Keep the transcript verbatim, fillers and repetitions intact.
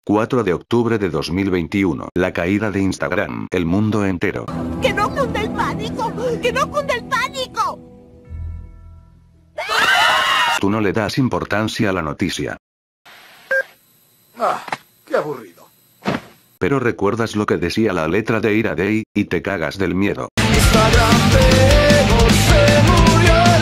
cuatro de octubre de dos mil veintiuno. La caída de Instagram. El mundo entero. ¡Que no cunde el pánico! ¡Que no cunde el pánico! Tú no le das importancia a la noticia. Ah, qué aburrido. Pero recuerdas lo que decía la letra de Ira Day, y te cagas del miedo. Instagram se murió.